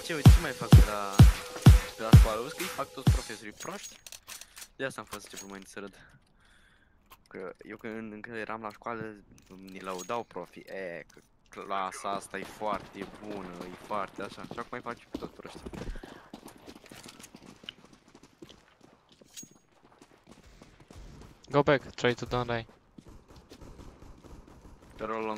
uite ce mai fac pe la școală? Văd că îi fac toți profesorii proști. De asta am fost ce mai să râd. Că eu când eram la școală, ni lăudau profii. Că clasa asta e foarte bună, e foarte așa. Și acum mai faci pe toți proști. Go back, try to don't die. They're all long.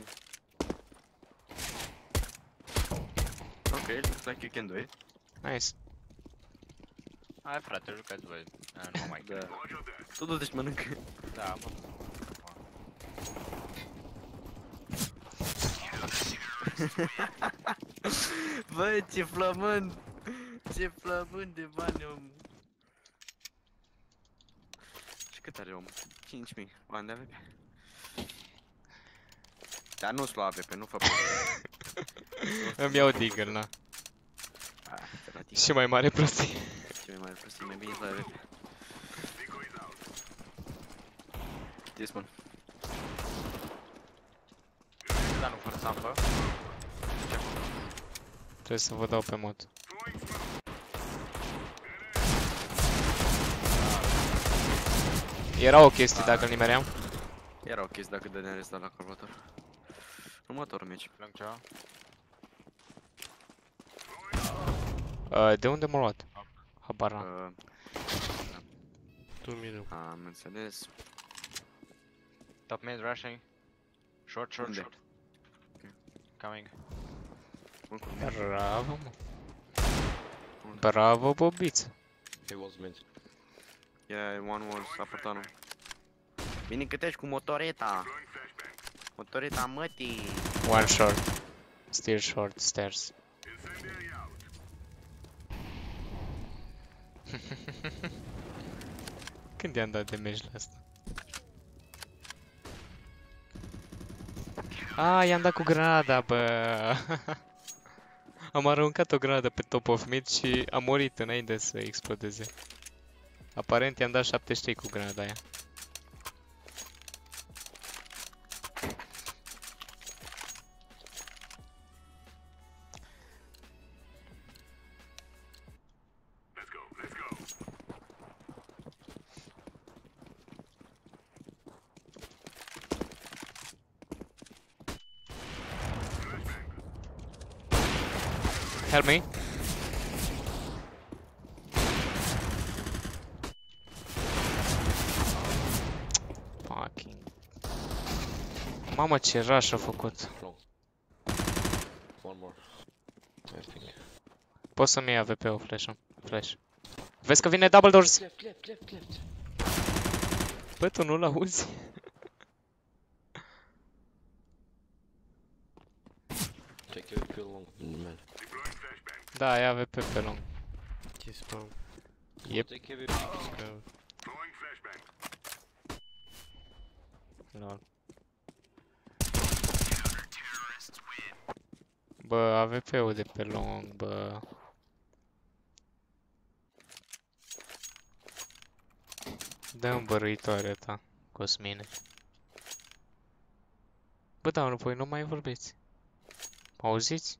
Okay, looks like you can do it. Nice. Hai frate, jucați voi. Nu mai cred. Tu du-te și mănâncă. Da, mă. Băi, ce flămând! Ce flămând de bani, om! Și cât are omul? 5.000 bani de AVP. Dar nu-ți lua AVP, nu fă Îmi iau Deagle, na. Și mai mare prostie. Ce mai mare prostie, mai bine la AVP. Ce spun? Dar nu forțam, bă. Trebuie să vă dau pe mod. Era o chestie dacă îl nimeream. Era o chestie dacă dădeam restul la calculator. Următorul meci. Lângă ceva? De unde m-a luat? Habar n-am. Tu mine. Am înțeles. Top mid rushing. Short. Unde? Coming. Bravo, mă. Bravo, bobiță. He was mid. Yeah, one was upper tunnel. Vine că treci cu motoreta. Motoreta mătii. One short. Still short stairs. Când i-am dat damage la asta? I-am dat cu granada, bă. Am aruncat o granadă pe top of mid și a murit înainte să explodeze. Aparent i-am dat 73 cu granada aia. Help me. Fucking. Mamă, ce rush a făcut. One more. I think. Poți să-mi iei AVP-ul flash. Vezi că vine double doors. Left. Bă, tu nu-l auzi? Take your kill long, man. Da, e AVP pe lung. Ce spam. Yep. Take heavy pick. Lol. Bă, AVP-ul de pe lung, bă. Dă-mi băruitoarea ta, Cosmine. Bă, da, nu, voi nu mai vorbiți. Mă auziți?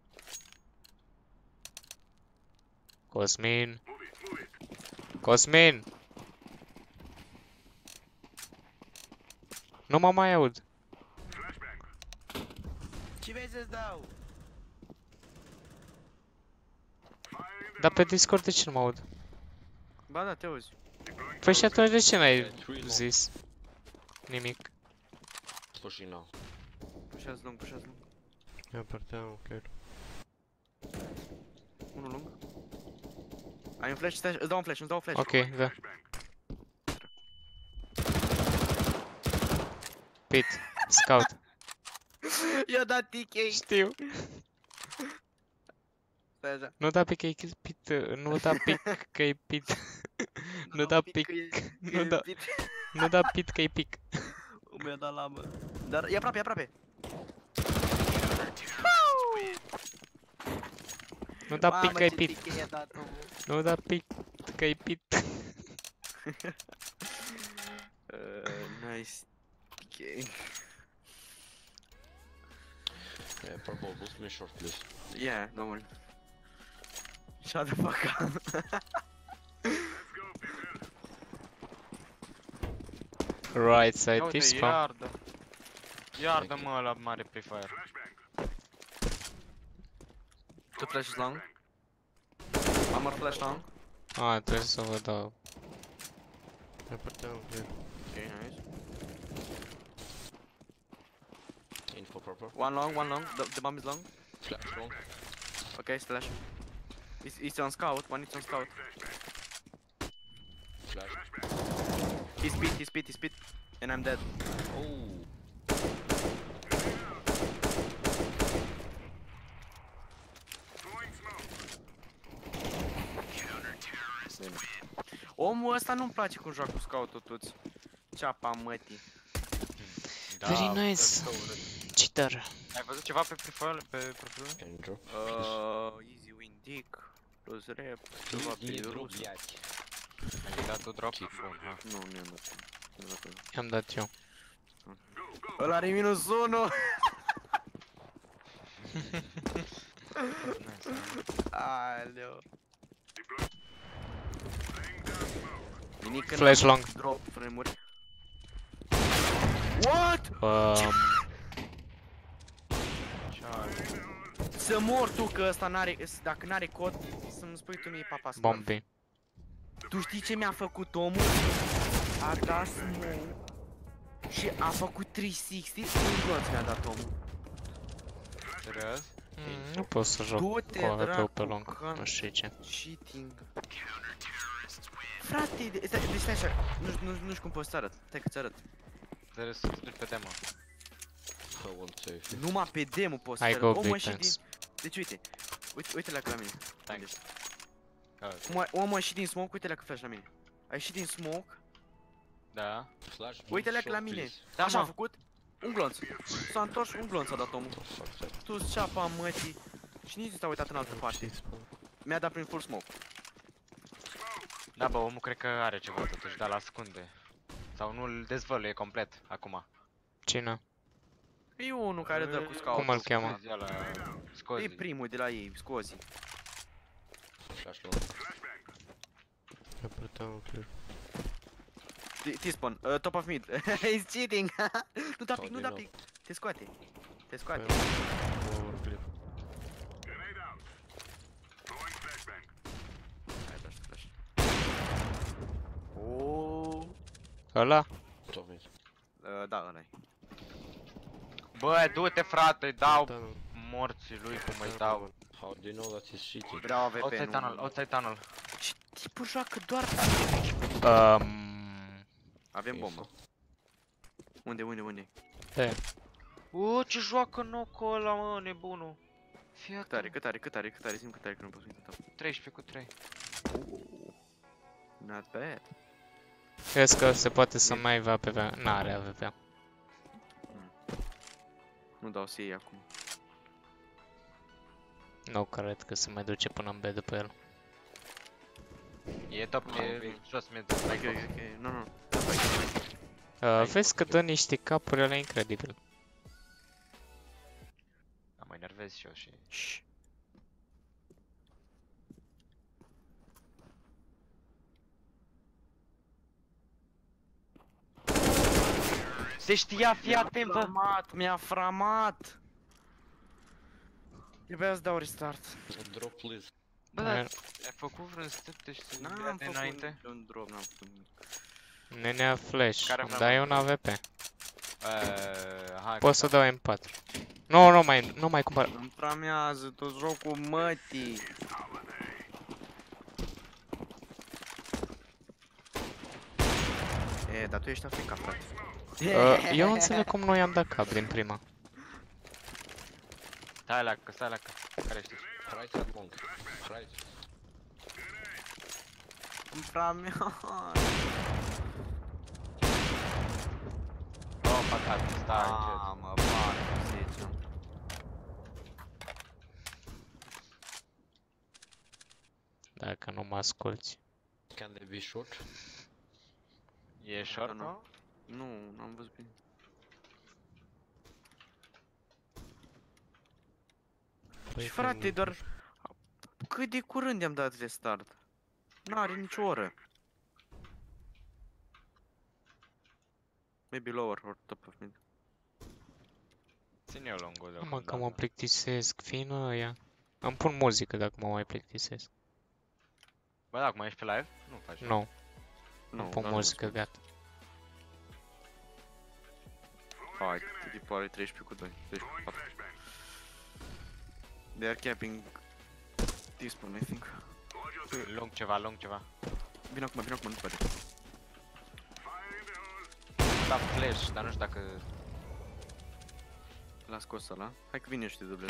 Cosmin! Cosmin! Nu mă mai aud. Ce vrei să-ți dau? Dar pe Discord de ce nu mă aud? Ba da, te auzi. Păi și atunci de ce n-ai zis nimic? Pushing now. Pușează lung. Ia partea, ok. Unul lung. Ai un flash, îți dau un flash. Ok, da. Pit, scout. I-a dat TK. Știu. Stai așa. Nu da pic că e pit, nu da pic că e pit. Nu da pic, nu da pit că e pic. Mi-a dat lamă. Dar e aproape. Nu da pic că e pit. TK i-a dat, omul. Nu da pic că e pit. Nice. TK. Yeah, purple, boost me short, please. Yeah, no one. Shut the fuck up. Right side Ia uite, T-spawn. iardă. Iardă-mă ăla mare pre-fire. Two flashes long. One more flash long. Ah, trebuie să vă dau. Upper down, clear. Okay, nice. Info proper. One long. The bomb is long. Flash long. Okay, splash. He's on scout. One is on scout. Flash. He's speed. And I'm dead. Oh. Bine. Omul ăsta nu-mi place cum joacă cu scout-ul toți. Ceapa mătii. Da, Very nice. văd că urât. Cheater. Ai văzut ceva pe profil? Pe profilul? Can you drop? Easy win dick. Plus rep. Ceva Please, pe drop, rusă. блядь. Ai dat tu drop? Bun, ha. Nu, nu i-am dat. Nu i-am dat. I-am dat eu. Ăla are minus 1. Nice. Aleu. Nimic în Flash long. drop frame-uri. What? Să mor tu că ăsta n-are, dacă n-are cod, să-mi spui tu mie papa spam. Bombi. Tu știi ce mi-a făcut omul? A dat smoke și a făcut 360, un glonț mi-a dat omul. Serios? Nu pot să joc Du-te, cu AWP-ul dracu, pe long. că- Nu știu ce. Cheating. Frate, deci stai așa, nu știu cum poți să arăt, stai că ți arăt. Trebuie să te duci pe demo. I want to. Numai pe demo poți să I arăt. go Omul big a ieșit din... pants. Deci uite la mine. Thanks. Omul a ieșit din smoke, uite la că flash la mine. A ieșit din smoke, Da. Flash. uite-le short, la mine. please. Da, Așa a mă. făcut, un glonț. S-a întors, un glonț a dat omul. Fuck that. Tu-ți ceapa mătii. Și nici nu s-a uitat în altă parte. Mi-a dat prin full smoke. Da, bă, omul cred că are ceva totuși, dar l-ascunde. Sau nu îl dezvăluie complet, acum. Cine? E unul care dă cu scout. Cum îl cheamă? Scozi ăla, Scozi. E primul de la ei, Scozi. Flash long. Upper down, clear. T-spawn, top of mid. He's cheating. Nu da pic, nu da pic. Te scoate. Te scoate. Lower clear. Hai, dași flash. Oh. Ăla? Top mid. Da, ăla-i. Bă, du-te frate, dau Tunnel. morții lui cum îi dau. How do you know that he's cheating? Vreau AVP, Outside tunnel, nu. outside tunnel. Ce tipul joacă doar... Avem bombă. Unde? Pe. Ce joacă nocul ăla, mă, nebunul. Fii atent. Cât are? Simt cât are că nu pot să uită top. 13 cu 3. Not bad. Crezi că se poate să mai aibă APV? N-are AVP. Nu dau să iei acum. Nu cred că se mai duce până în B după el. E top, e jos mid. Ok. Nu. Vezi că dă niște capuri alea incredibil. Da, mă enervez și eu și... Shh. Se știa, fii atent, bă! Mi-a framat! Trebuia să dau restart. Drop please. Bă, dar ai făcut vreun step de și N-am de făcut înainte? un drop, n-am făcut nimic. Nenea flash, Care îmi vreau? dai un AVP. Hai, Pot să dau M4. Nu mai cumpăr. Îmi framează tot jocul mătii. Dar tu ești Africa, frate. Eu înțeleg cum nu i-am dat cap din prima. stai la care știi? Right and long. Right. Îmi framează. Oh, păcat, stai încet. Mă bag, zicem. Dacă nu mă asculti. Can they be short? E short, Nu. mă? Nu, n-am văzut bine. Și frate, doar... Cât de curând i-am dat restart. N-are nicio oră. Maybe lower or top of mid. Ține eu longul de Mă, că mă plictisesc, fiind ăia. Îmi pun muzică dacă mă mai plictisesc. Bă, dacă mai ești pe live, nu faci. Nu, Nu, îmi pun dar nu muzică, sunt. gata. Hai, tipul are 13 cu 2, 13 cu 4. They are capping this one, I think. Lung ceva, lung ceva. Vino acum, nu poate. Da flash, dar nu știu dacă... L-a scos ăla. Hai că vine și te dublez.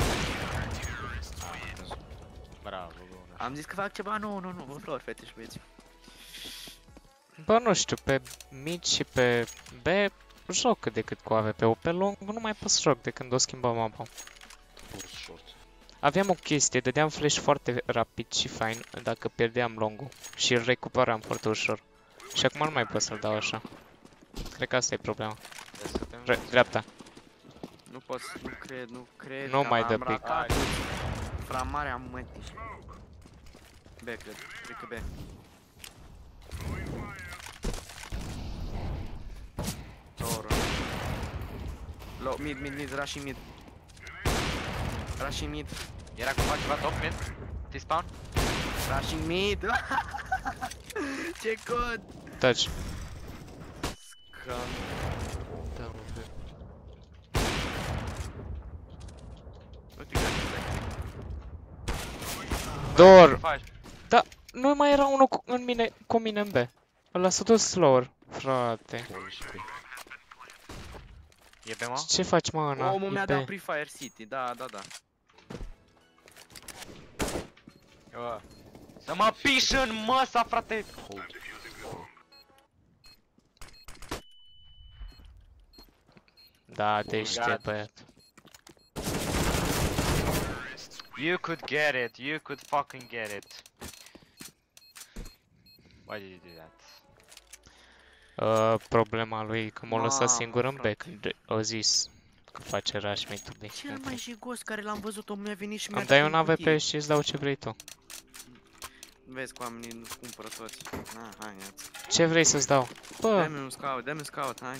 Bravo, bună. Am zis că fac ceva, nu, vă vreau fete și băieți. Bă, nu știu, pe mid și pe B joc cât de cât cu AWP-ul. Pe long nu mai pot să joc de când o schimbam mapa. Push short. Aveam o chestie, dădeam flash foarte rapid și fain dacă pierdeam longul și îl recuperam foarte ușor. Și acum nu mai pot să-l dau așa. Cred că asta e problema. Dreapta. Nu pot, nu cred Nu că mai am dă pic. ratat. Framarea mătii. B, cred că B. Toro. Low, mid, rushing mid. Rushing mid. Era cumva ceva top mid? T-spawn? Rushing mid. Ce cod! Touch. Scam. Da, mă, pe. Uite că Dor! Faci? Nu mai era unul cu mine în B. Ăla s-a dus slower, frate. Polish B. E pe mă? Ce faci, mă, Ana? omul mi-a E dat B. Free Fire City, da. Să mă piși în măsa, frate! Hold. Da, deștept, băiat. You could get it, you could fucking get it. Why did you do that? Problema lui că m-a lăsat Mamă, singur în B frate. când a zis că face rush me to B. Cel mai jigos care l-am văzut, omul mi-a venit și mi-a Îmi dai dat un în AWP cutie. și îți dau ce vrei tu. Vezi că oamenii nu cumpără toți. Hai, ia-ți. Ce vrei să-ți dau? Bă, Dă-mi un scout, hai.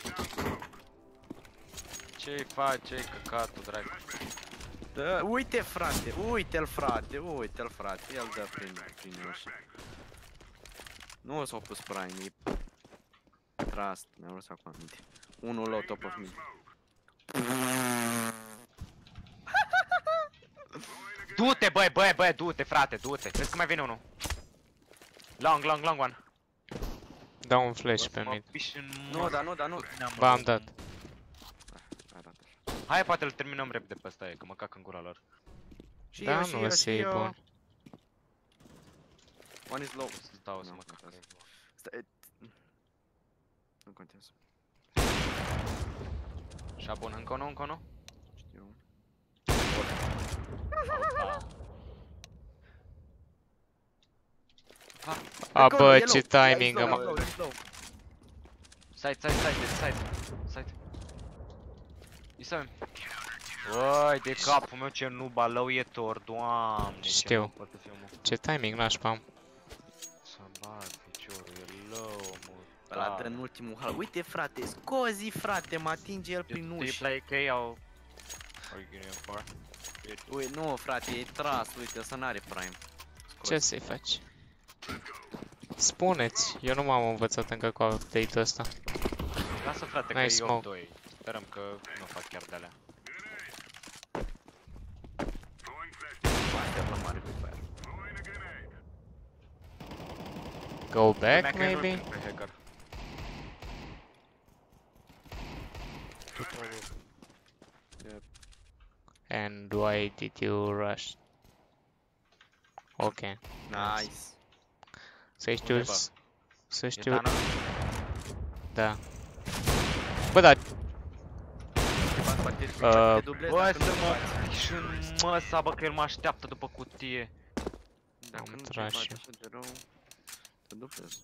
Ce-i faci, ce-i căcatul, drag? Da, uite frate, uite-l frate, el dă prin ușă. Nu s-au pus prime, e trust, mi-am lăsat cu aminte. Unul low top of mid. Du-te, băi, du-te, frate, du-te. Vezi că mai vine unul. Long one. dau un flash pe Mă mid. piși în Nu, mă. dar nu. Ba, am dat. Hai, dat așa. Hai, poate îl terminăm repede pe ăsta, că mă cac în gura lor. Și Da, eu, și nu, eu, ăsta și e eu. bun. One is low. Să-ți dau să Nu, mă cac. contează. Stai. Nu contează. Și bun, încă unul? Știu. A, bă, E ce low, timing e am... low, e low. Side. Isam. Băi, de capul meu ce nuba lăuietor, doamne. ce Știu. nu pot să fiu, mă. Ce timing nașpa am. Să-mi bat piciorul, e lău, mă. Ăla dă în ultimul hal. Uite frate, scozi frate, mă atinge el prin Do you uși. play K or... Are you getting a bar? Uite, nu frate, e tras, uite, ăsta n-are prime. Ce să-i faci? Spuneți, eu nu m-am învățat încă cu update-ul ăsta. Lasă frate că Nice e smoke. 8-2. Sperăm că nu fac chiar de-alea. Master la mare pe fire. Go back, Lumea că e maybe? pe hacker. And why did you rush? Ok. Nice. Să știu... Undeva. Să E știu... Tana? Da. Bă, da, Poate Uh, te dublezi Bă, dacă să nu mă te faci. piși în măsa, bă, că el mă așteaptă după cutie. Dacă Am nu te tras faci și- așa de rău, te dublezi.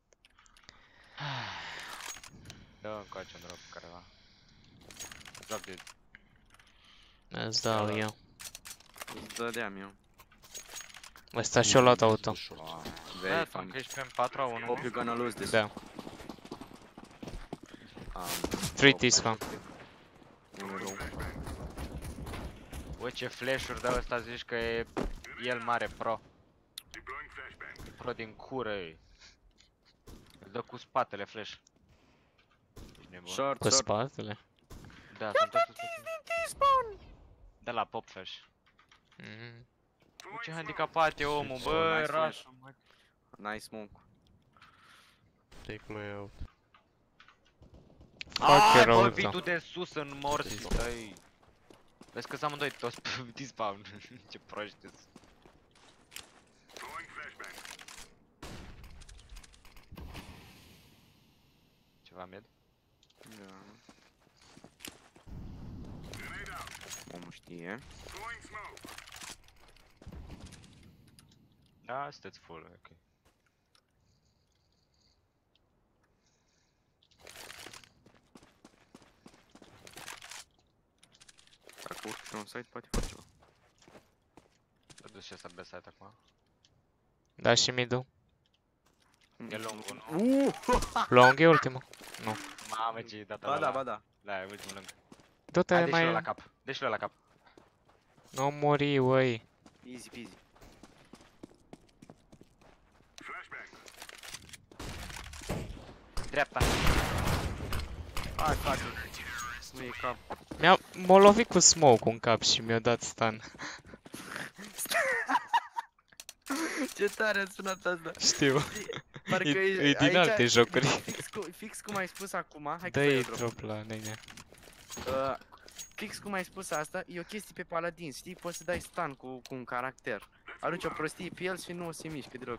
Dă încoace un drop careva. Drop de... îți dau eu. Îți dădeam eu. Ăsta și-a luat auto. Short. Wow, Da, very sunt funny. că ești pe 4-1. Hope you're gonna lose this. Da. Um, 3 oh, T-spawn. unul rău. Bă, ce flash-uri dă ăsta, zici că e el mare pro. Pro din cură e. Îl dă cu spatele flash. Ești nebun. Short, Cu short. spatele. Da, sunt toți spatele. De la pop flash. Mhm. Bă, ce handicapat e omul, bă, nice rașă, flash. mă. Nice smoke. Take my out. Fuck your Bă, auto. vii tu de sus în morți, stai. Vezi că s amândoi toți pe despawn. Ce proști sunt. Ceva med? Da. Omul știe. Da, sunteți full, ok. Dacă urci pe un site, poate face ceva. Să duci ăsta pe site acum. Da, și middle. E lungul, nu? Long e ultimul. Mamă, ce-i data Ba la da, ăla. ba da. Da, e ultimul lung. Du-te Hai, dă-și-l la mai... cap. Dă-și-l la cap. Nu mori, uai. Easy peasy. Dreapta. Hai, face. Nu e cap. M-a lovit cu smoke în cap și mi-a dat stun. Ce tare a sunat asta. Știu. Parcă E din aici- alte jocuri. Fix cum ai spus acum, hai că Dă-i dai drop la nene. fix cum ai spus asta, e o chestie pe paladin, știi? Poți să dai stun cu un caracter. Arunci o prostie pe el și nu o se mișcă deloc.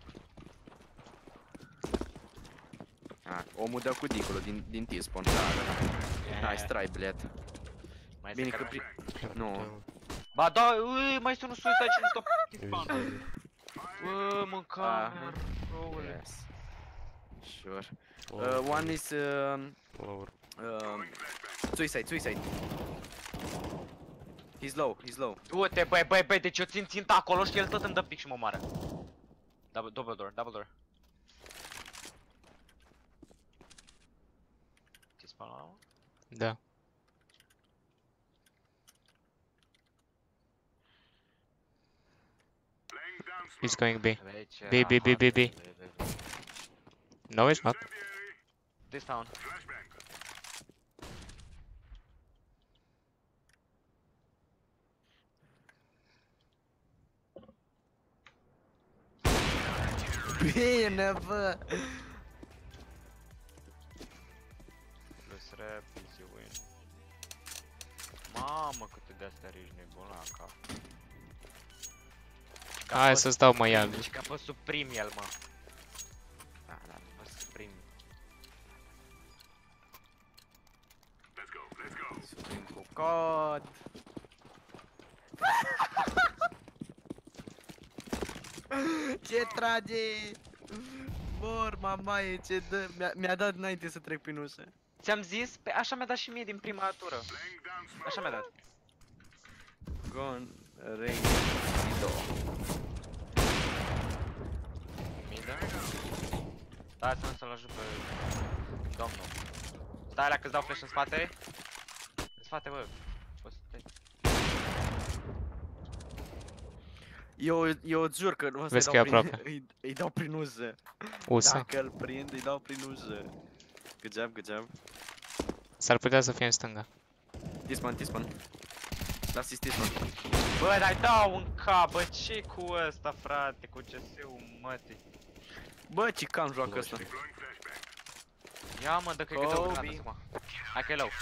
Omul dă cu dincolo, din T-spawn. Nice try, bled. Mai Bine este că care- Nu. Ba da, mai sunt un suicide și nu stop. Usually. Bă, mânca, Aha. roule. Yes. Sure. Lower, One is lower. suicide. He's low. Du-te, băi, deci eu țin ținta acolo și el tot îmi dă pic și mă omoară. Double door. Ce spun la urmă? Da. He's going B. B. No, it's not. This town. Bine, bă! Plus rap, easy win. Mamă, câte de-astea ești nebun la cap. Hai să-ți dau mai iar. Deci că a fost suprim el, mă. Da, a fost suprim. Suprim cu cod. Ce trage! Bor, mamaie, ce dă... Mi-a dat înainte să trec prin ușă. Ți-am zis? Pe așa mi-a dat și mie din prima tură. Așa mi-a dat. Gone, Rain, Sido. Midă? Stai să-l ajut pe domnul. Stai alea că-ți dau flash în spate. În spate, bă. Poți să te... Eu îți jur că nu o Vezi să-i că e dau prin... aproape. îi dau prin ușă. Usa. Dacă îl prind, îi dau prin ușă. Good job. S-ar putea să fie în stânga. T-spawn. Lasă-i T-spawn. Bă, dar dau în cap, bă, ce cu ăsta, frate, cu CS-ul mătii. Bă, ce cam joacă ăsta. Ia mă, dă că e câte o Kobe. granată acum. Hai că e low.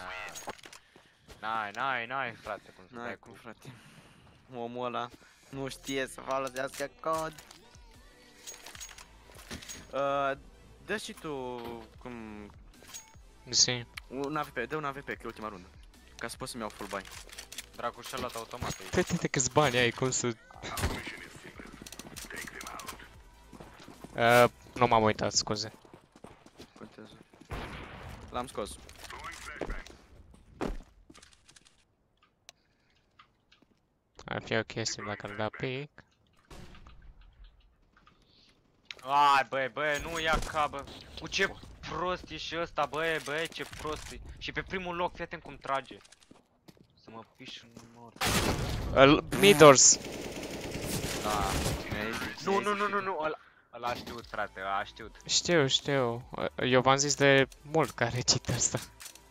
N-ai, frate, cum să N-ai dai cum, cu... frate. Omul ăla nu știe să folosească cod. Dă și tu cum... Zi. Un AVP, dă un AVP, că e ultima rundă. Ca să pot să-mi iau full bani. Dracu și-a luat automat aici. Uite câți bani ai, cum să... Nu m-am uitat, scuze. Contează. L-am scos. Ar fi o chestie dacă ar da pic. Ai, băi, nu ia ca, bă. Cu ce prost e și ăsta, băi, ce prost e. Și pe primul loc, fii atent cum trage. Să mă piși în mor. Midors. Da. Nu, ăla a știut, frate, a știut. Știu. Eu v-am zis de mult care cheat ăsta.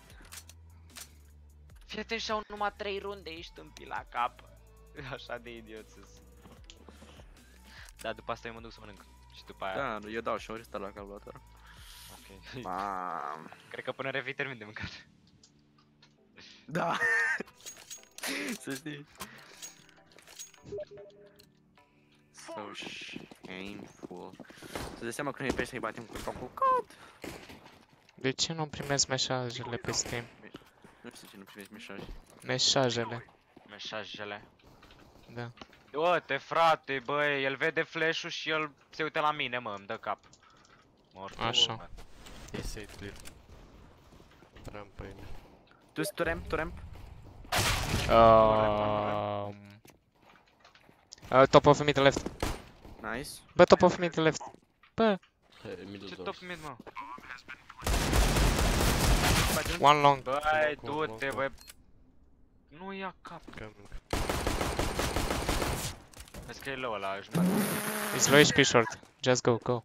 Fii atent și au numai 3 runde, ești în la cap. Așa de idiot sunt. Da, după asta eu mă duc să mănânc. Și după aia... Da, eu dau și un restart la calculator. Ok. Mam. Cred că până revii termin de mâncat. Da. Să știi. So shameful. Să dai seama că noi pe să-i batem cu cod. De ce nu primesc mesajele pe Steam? Nu știu ce nu primești mesaje. Mesajele. Da. Uite, frate, băi, el vede flash-ul și el se uită la mine, mă, îmi dă cap. Așa. E safe clear. Ramp pe mine. Tu ramp? Top of mid left. Nice. Bă, top of mid left. Bă, Middle Ce doors. top mid, mă? one long. Băi, Loc, du-te, loc. băi. Nu ia cap. Coming. Vezi că e low ăla, jumătate. It's low HP short. Just go.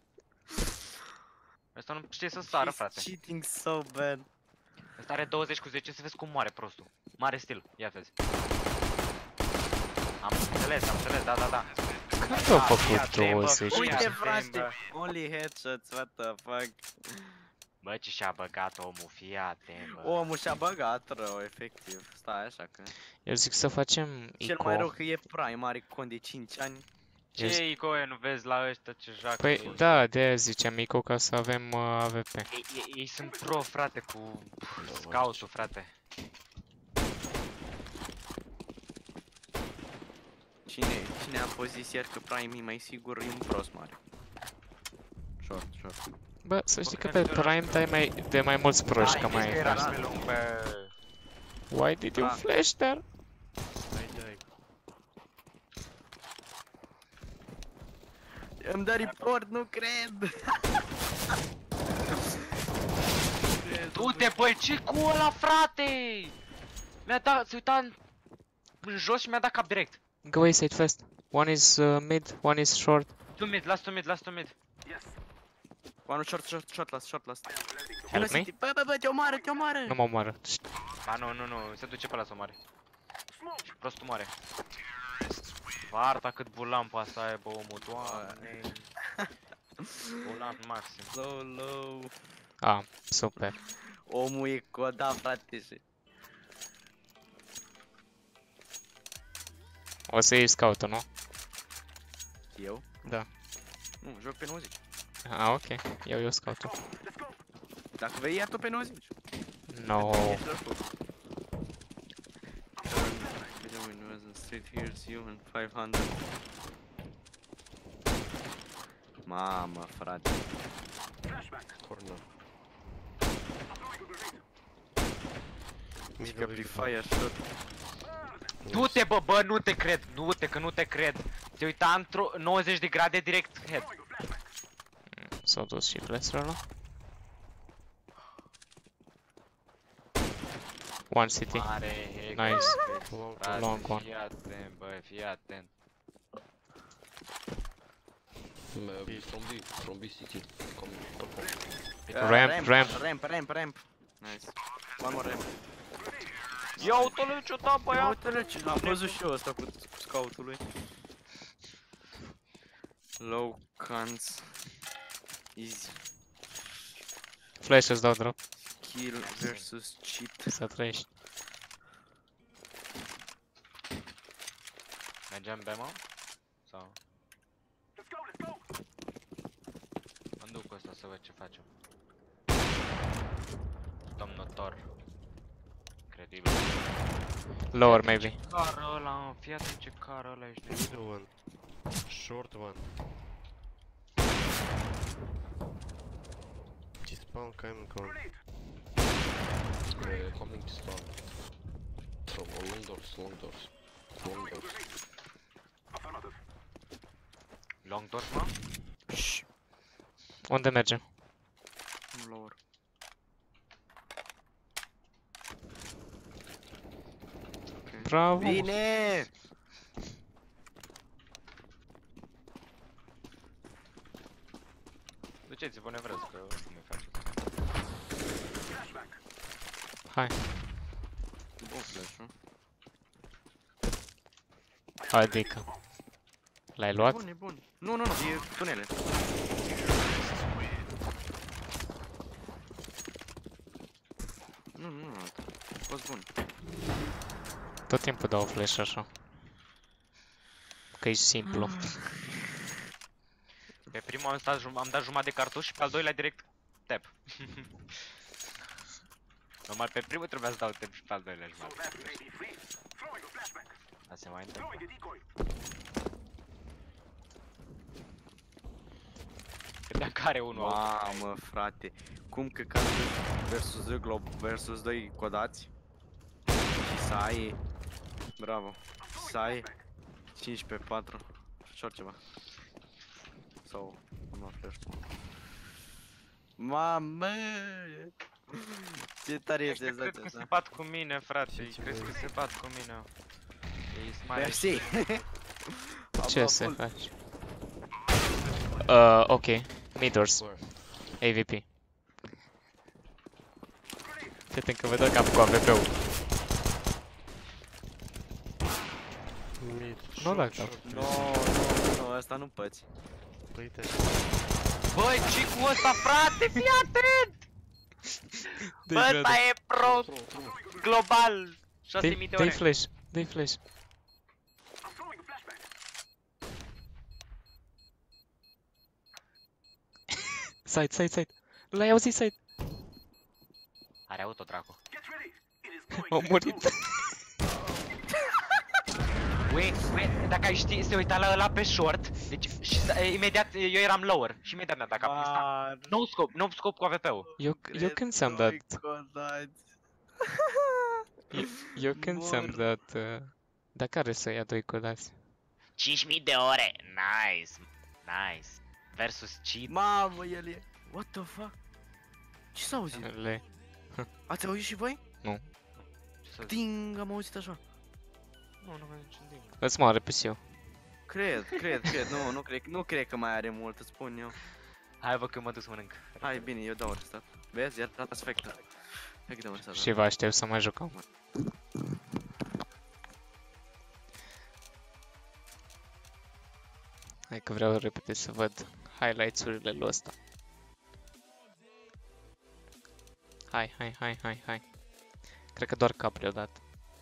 Ăsta nu știe să sară, frate. Cheating so bad. Ăsta are 20 cu 10, să vezi cum moare prostul. Mare stil, ia vezi. Am înțeles, da. Când au făcut 20? Uite, Ia, frate. bă. Only headshots, what the fuck. Bă, ce și-a băgat omul, fii atent, bă. Omul și-a băgat rău, efectiv. Stai așa că... Eu zic să facem Cel mai rău ICO. că e prime, are con de 5 ani. Ce icoe nu vezi la ăștia ce joacă? Păi ei? da, de-aia ziceam ICO ca să avem AVP. Ei sunt pro, frate, cu scout-ul, frate. Cine a fost zis ieri că prime e mai sigur, e un prost mare. Short. Bă, să știi că pe Prime dai de mai mulți proști, că mai era ai. pe lung pe... Why did you Da. flash there? Dai. Îmi dă report, nu cred! Du-te, băi, ce cu ăla, frate? Mi-a dat, se uita în jos și mi-a dat cap direct. Go away, side fast. One is mid, one is short. Last to mid. One short last. Help me? Bă, te omoară! Nu mă omoară. Ba nu, se duce pe la să moare. Și prostul moare. Varta cât bulan poate să aibă omul, doamne. Bulan maxim. So low. Ah, super. Omul e coda, frate, și... O să iei scout-ul, nu? Eu? Da. Nu, joc pe 90. Ah, ok. Eu scout-ul. Dacă vei, ia tu pe 90. No. Straight here's you and 500. Mamă, frate. Corner. Mică Free Fire shot. Du-te, bă, nu te cred, că nu te cred. Se uita într-o 90 de grade direct head. S-au dus și flash-ul ăla. One city. Mare, Nice. frate, Long one. fii atent, bă, fii atent. From B city. Coming. Ramp. Nice. One more ramp. Ia uite-l ce-o da, băiat. Uite-le ce l-am văzut și eu ăsta cu scout-ul lui. Low cans. Easy. Flash îți dau drop. Kill versus cheat. Să trăiești. Mergem pe mă? Sau? Mă duc cu ăsta să văd ce facem. Domnul Thor. Incredibil. Lower, maybe. Cară ăla, fii atent ce cară ăla ești. Middle one. Short one. Spawn coming on. Coming to spawn. From long doors. Long doors, mă? Shh. Unde merge? Nu lower. Bravo! Bine! Duceți-vă nevreți, că oricum îi faceți. Hai. Bun flash-ul. Adică. L-ai luat? Bun, e bun. Nu, nu, nu, e tunele. Nu, nu, nu, a fost bun. Tot timpul dau flash așa. Că e simplu. Pe primul am dat jumătate de cartuș și pe al doilea direct tap. Normal pe primul trebuia să dau tap și pe al doilea jumătate. Dar se mai întâmplă. Credeam că are unul. Mamă, frate. Cum că ca versus 2 glob versus 2 codați. Și să ai... Bravo. Să ai 5 pe 4 și oriceva. Sau... am luat flash. Mamă! Ce tare este Cred că senzația se asta. bat cu mine, frate. Crezi că se bat cu mine. Ei sunt mai... Mersi! Ce se face? Ok. Midors. AVP. Fii că vă dă cap cu AVP-ul. Mid. Nu da short, cap. short, Nu, nu, nu, asta nu păți. Uite. Băi, ce cu ăsta, frate? Fii atent! Bă, ăsta e pro global! 6000 de Dă-i ore. flash. Dă-i flash. Side, side, side. L-ai auzit side. Are auto, dracu. A murit. Ui, dacă ai ști, se uita la ăla pe short, deci și imediat eu eram lower și imediat mi-a dat cap. No scope cu AVP-ul. Eu când ți-am dat... Eu când ți-am dat... Dar care să ia 2 codați? 5000 de ore. Nice. Nice. Versus cheat. Mamă, el e... What the fuck? Ce s-a auzit? Le... Ați auzit și voi? Ce să zic? Ding, am auzit așa. Nu am niciun ding. Îți moare PC-ul. Cred, nu cred că mai are mult, îți spun eu. Hai bă că mă duc să mănânc. Hai, bine, eu dau restart. Vezi, iar data sfectă. Hai că dăm restart. Și vă aștept să mai jucăm. Hai că vreau repede să văd highlights-urile lui ăsta. Hai. Cred că doar cap le-o dat.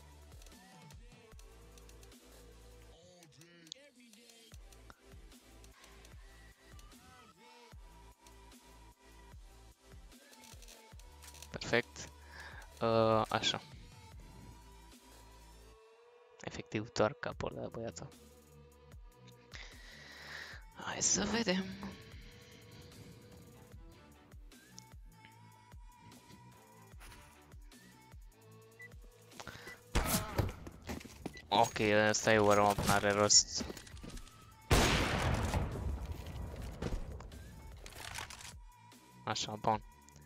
Perfect. Așa. Efectiv doar capul ăla, băiatul. Hai să vedem. Ok, ăsta e warm-up, n-are rost. Așa, bun.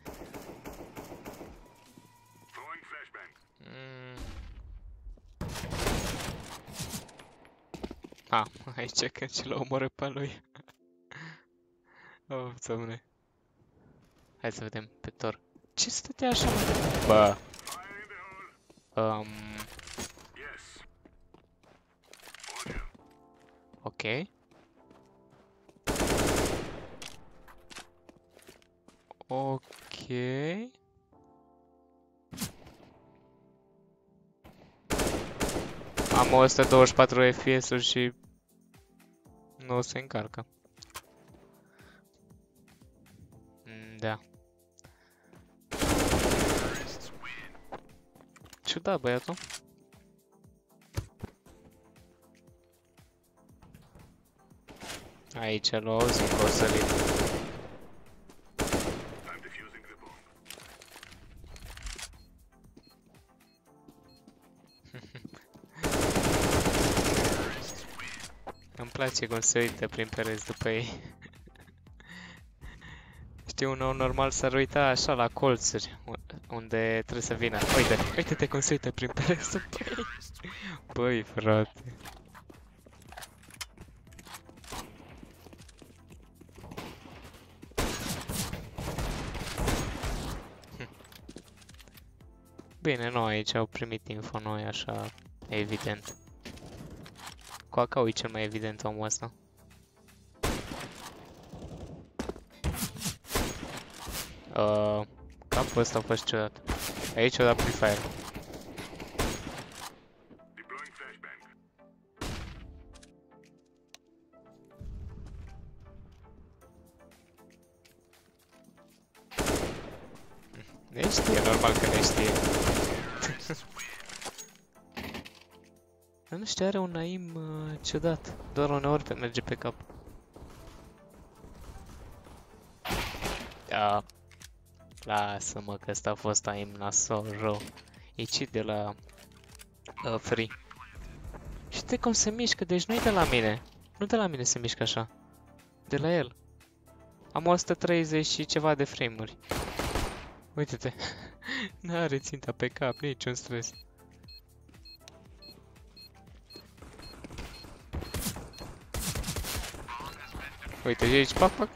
Aici că ce l-a omorât pe lui. Oh, Doamne. Hai să vedem pe Thor. Ce stătea așa? Bă. Ok. Ok. Am 124 FPS-uri și nu se încarcă. Da. Ciudat, băiatul. Aici l-o auzim că o sărit. Îmi place cum se uită prin pereți după ei. Știi, un om normal s-ar uita așa la colțuri, unde trebuie să vină. Uite, uite-te cum se uită prin pereți. Băi, frate. Bine, nu, aici au primit info noi, așa, evident. Coacau e cel mai evident omul ăsta. Capul ăsta a fost ciudat. Aici o dat pre-fire. Ne știe, normal că ne știe. Dar nu știu, are un aim ciudat. Doar uneori merge pe cap. Da. Lasă-mă că ăsta a fost aim nasol rău. E cheat de la Free. Și uite cum se mișcă, deci nu-i de la mine. Nu de la mine se mișcă așa. De la el. Am 130 și ceva de frame-uri. Uite-te. N-are ținta pe cap, niciun stres. Uite, aici, pac, pac.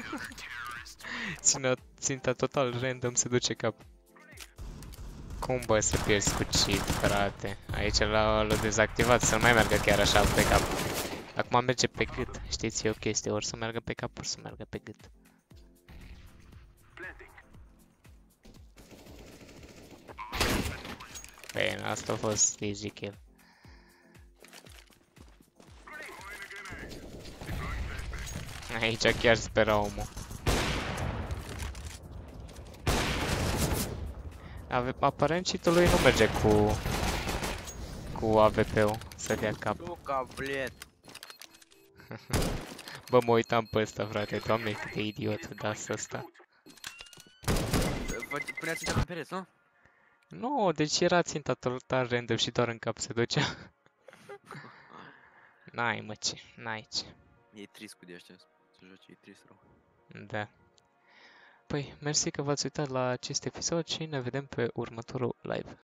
Ținta total random se duce cap. Cum bă să pierzi cu cheat, frate? Aici l-a dezactivat, să nu mai meargă chiar așa pe cap. Acum merge pe gât. Știți, e o chestie, ori să meargă pe cap, ori să meargă pe gât. Bine, asta a fost easy kill. Aici chiar spera omul. Aparent cheat-ul lui nu merge cu AWP-ul să dea cap. Luca, bled. Bă, mă uitam pe ăsta, frate, doamne, cât de idiot da ăsta. Punea ținta pe pereți, nu? Nu, deci era ținta total random și doar în cap se ducea. N-ai, mă, ce, n-ai ce. E trist cu de ăștia, să joci, e trist rău. Da. Păi, mersi că v-ați uitat la acest episod și ne vedem pe următorul live.